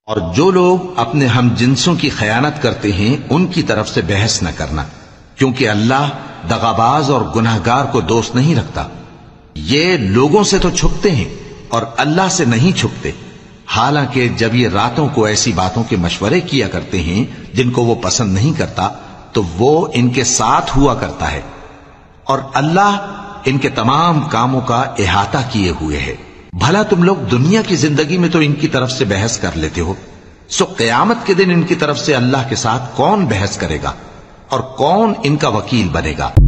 और जो लोग अपने हम जिन्सों की खयानत करते हैं उनकी तरफ से बहस न करना, क्योंकि अल्लाह दगाबाज और गुनाहगार को दोस्त नहीं रखता। ये लोगों से तो छुपते हैं और अल्लाह से नहीं छुपते, हालांकि जब ये रातों को ऐसी बातों के मशवरे किया करते हैं जिनको वो पसंद नहीं करता, तो वो इनके साथ हुआ करता है और अल्लाह इनके तमाम कामों का इहाता किए हुए है। भला तुम लोग दुनिया की जिंदगी में तो इनकी तरफ से बहस कर लेते हो, सो क़यामत के दिन इनकी तरफ से अल्लाह के साथ कौन बहस करेगा और कौन इनका वकील बनेगा।